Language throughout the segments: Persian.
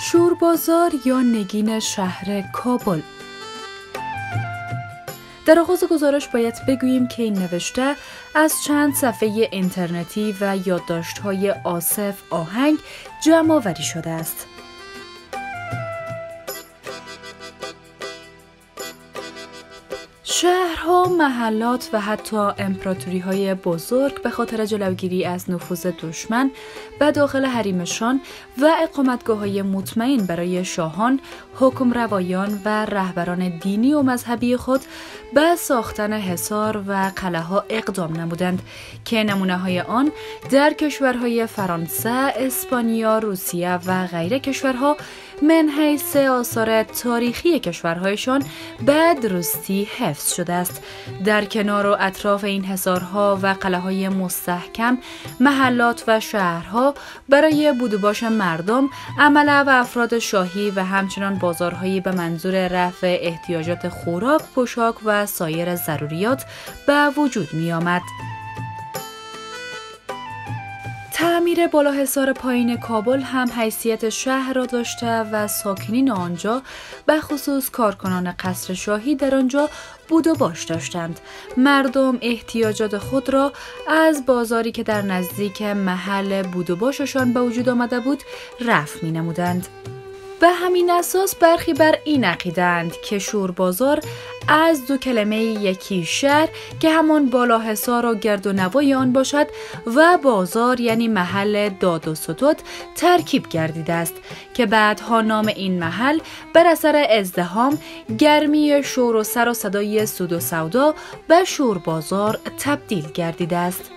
شوربازار یا نگین شهر کابل. در آغاز گزارش باید بگوییم که این نوشته از چند صفحه اینترنتی و یادداشت‌های آصف آهنگ جمع آوری شده است. شهرها، محلات و حتی امپراتوری‌های بزرگ به خاطر جلوگیری از نفوذ دشمن به داخل حریمشان و اقامتگاه‌های مطمئن برای شاهان، حکمروایان و رهبران دینی و مذهبی خود به ساختن حصار و قلعه‌ها اقدام نمودند که نمونه‌های آن در کشورهای فرانسه، اسپانیا، روسیه و غیره کشورها من حیث آثار تاریخی کشورهایشان به درستی حفظ شده است. در کنار و اطراف این حصارها و قلعه‌های مستحکم، محلات و شهرها برای بود و باش مردم، عمله و افراد شاهی و همچنان بازارهایی به منظور رفع احتیاجات خوراک، پوشاک و سایر ضروریات به وجود می آمد. تعمیر بالاحصار پایین کابل هم حیثیت شهر را داشته و ساکنین آنجا به خصوص کارکنان قصر شاهی در آنجا بود و باش داشتند. مردم احتیاجات خود را از بازاری که در نزدیک محل بود و باششان به وجود آمده بود رفع می نمودند. به همین اساس برخی بر این عقیده‌اند که شوربازار از دو کلمه یکی شهر که همان بالاحصار و گرد و نوای آن باشد و بازار یعنی محل داد و ستد ترکیب گردیده است که بعدها نام این محل بر اثر ازدحام، گرمی شور و سر و صدای سود و سودا به شوربازار تبدیل گردیده است.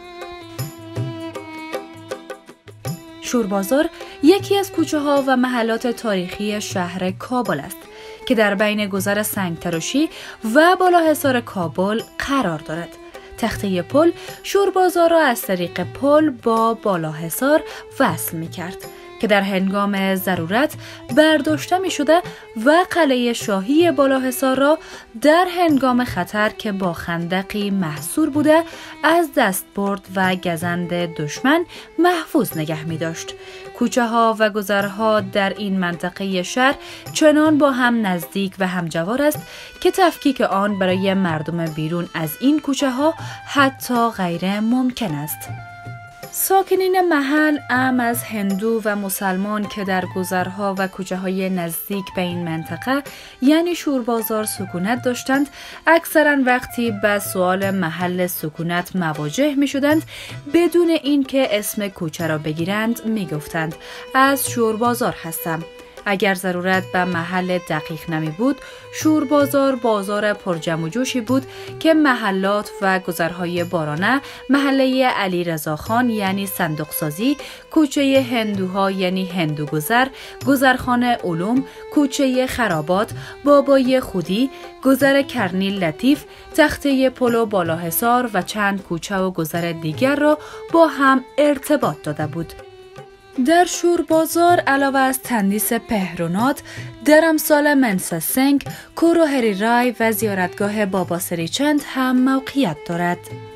شوربازار یکی از کوچه‌ها و محلات تاریخی شهر کابل است که در بین گذر سنگتراشی و بالاحصار کابل قرار دارد. تخته پل شوربازار را از طریق پل با بالاحصار وصل می‌کرد که در هنگام ضرورت برداشته می شده و قلعه شاهی بالاحصار را در هنگام خطر که با خندقی محصور بوده از دستبرد و گزند دشمن محفوظ نگه می داشت. کوچه ها و گذرها در این منطقه شهر چنان با هم نزدیک و همجوار است که تفکیک آن برای مردم بیرون از این کوچه ها حتی غیر ممکن است. ساکنین محل اعم از هندو و مسلمان که در گذرها و کوچه‌های نزدیک به این منطقه یعنی شوربازار سکونت داشتند، اکثراً وقتی به سؤال محل سکونت مواجه می‌شدند بدون اینکه اسم کوچه را بگیرند می‌گفتند از شوربازار هستم. اگر ضرورت به محل دقیق نمی بود، شوربازار بازار پرجم و جوشی بود که محلات و گذرهای بارانه، محله علی رضا خان یعنی صندوق سازی، کوچه هندوها یعنی هندو گذر، گذرخانه علوم، کوچه خرابات، بابای خودی، گذر کرنیل لطیف، تخته پل و بالاحصار و چند کوچه و گذر دیگر را با هم ارتباط داده بود. در شوربازار علاوه از تندیس پهرونات، درمسال منسا سنگ، کورو هری رای و زیارتگاه بابا سری چند هم موقعیت دارد.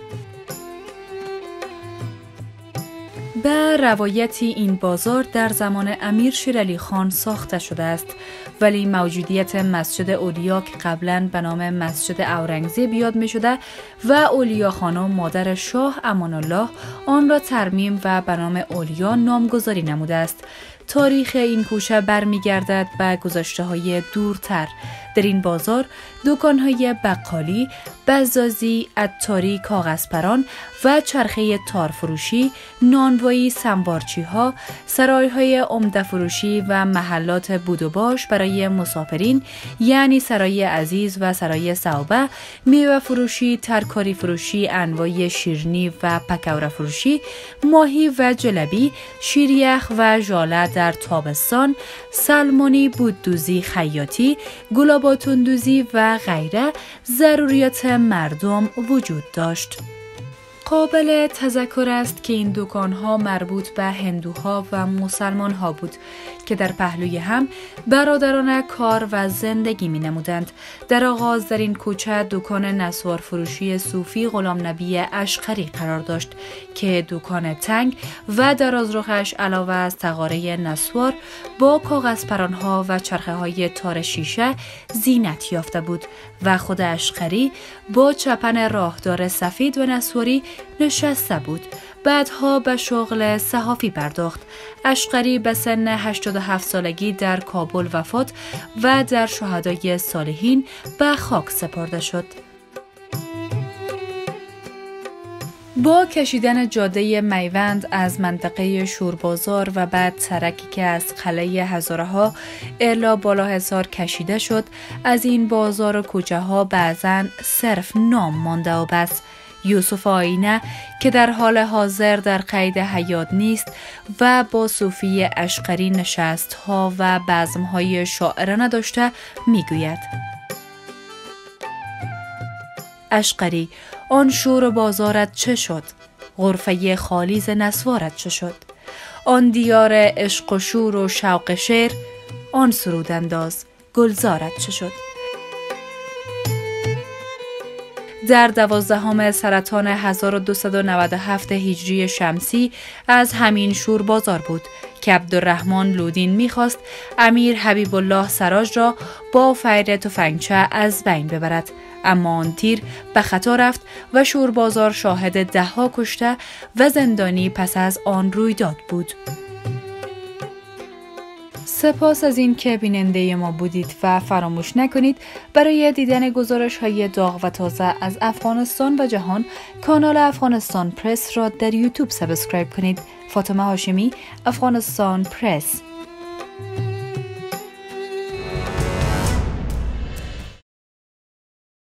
به روایتی این بازار در زمان امیر شیرعلی خان ساخته شده است، ولی موجودیت مسجد اولیا که قبلاً به نام مسجد اورنگزیب یاد می شده و اولیا خانم مادر شاه امان الله آن را ترمیم و به نام اولیا نامگذاری نموده است. تاریخ این کوچه برمیگردد به گذشته‌های دورتر. در این بازار دکان‌های بقالی، بزازی، عطاری، کاغذپران و چرخه تارفروشی، نانوایی، سنبارچی‌ها، سرای‌های عمده فروشی و محلات بود و باش برای مسافرین یعنی سرای عزیز و سرای صوبه، میوه فروشی، ترکاری فروشی، انواع شیرینی و پکوره فروشی، ماهی و جلبی، شیریخ و ژاله در تابستان، سلمانی، بوددوزی، خیاطی، گلاباتوندوزی و غیره ضروریات مردم وجود داشت. قابل تذکر است که این دکان‌ها مربوط به هندوها و مسلمان‌ها بود که در پهلوی هم برادران کار و زندگی می نمودند. در آغاز در این کوچه دکان نسوار فروشی صوفی غلام نبی اشقری قرار داشت که دکان تنگ و درازرخش علاوه از تقاره نسوار با کاغذ پرانها و چرخه های تار شیشه زینت یافته بود و خود اشقری با چپن راهدار سفید و نسواری نشسته بود. بعدها به شغل صحافی پرداخت. اشقری به سن 87 سالگی در کابل وفات و در شهدای صالحین به خاک سپرده شد. با کشیدن جاده میوند از منطقه شوربازار و بعد سرکی که از قلعه هزارها الی بالاحصار کشیده شد، از این بازار و کوچه ها بعضاً صرف نام مانده و بس. یوسف آینه که در حال حاضر در قید حیات نیست و با صوفی اشقری نشست ها و بزم های شاعرانه داشته میگوید: اشقری، آن شور بازارت چه شد؟ غرفه خالیز نسوارت چه شد؟ آن دیار عشق و شور و شوق شعر، آن سرود انداز گلزارت چه شد؟ در 12 سرطان 1297 هجری شمسی از همین شور بازار بود که عبدالرحمن لودین می‌خواست امیر حبیب الله سراج را با فیر تفنگچه از بین ببرد، اما آن تیر به خطا رفت و شور بازار شاهد 10 کشته و زندانی پس از آن رویداد بود. سپاس از این که بیننده ما بودید و فراموش نکنید برای دیدن گزارش‌های داغ و تازه از افغانستان و جهان کانال افغانستان پرس را در یوتیوب سابسکرایب کنید. فاطمه هاشمی، افغانستان پرس.